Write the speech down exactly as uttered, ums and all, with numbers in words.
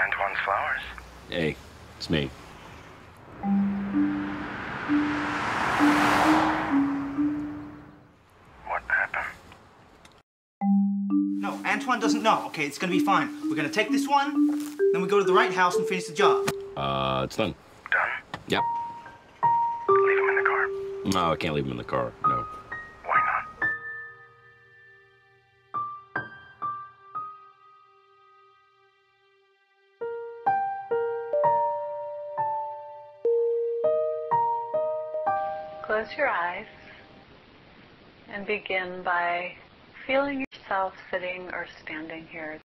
Antoine's flowers. Hey, it's me. What happened? No, Antoine doesn't know, okay? It's gonna be fine. We're gonna take this one, then we go to the right house and finish the job. Uh, it's done. Done? Yep. Leave him in the car. No, I can't leave him in the car. No. Why not? Close your eyes and begin by feeling yourself sitting or standing here.